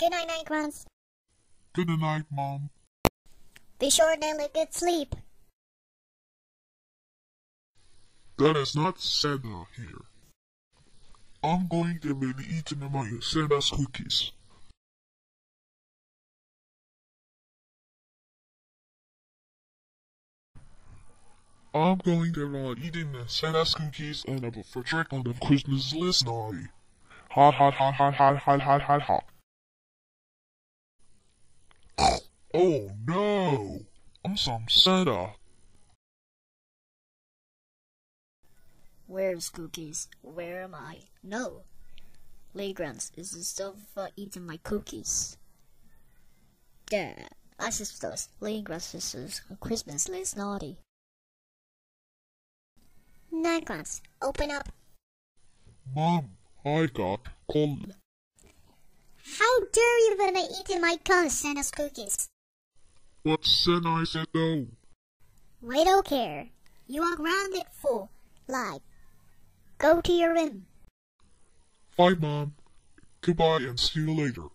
Good night, Grantz. Good night, Mom. Be sure to get a good sleep. That is not Santa here. I'm going to be eating my Santa's cookies. I'm going to be eating the Santa's cookies and have a trick on the Christmas list night. Hot, hot, hot, hot, hot, hot, hot, hot, hot. Oh no! I'm some Santa. Where's cookies? Where am I? No. Grantz is still eating my cookies. Yeah, I suppose Grantz is a Christmas list naughty. Night, Grantz. Open up. Mom, I got cold. How dare you when I eat my Santa's cookies? What Santa I said no? We don't care. You are grounded for life. Go to your room. Bye, Mom. Goodbye and see you later.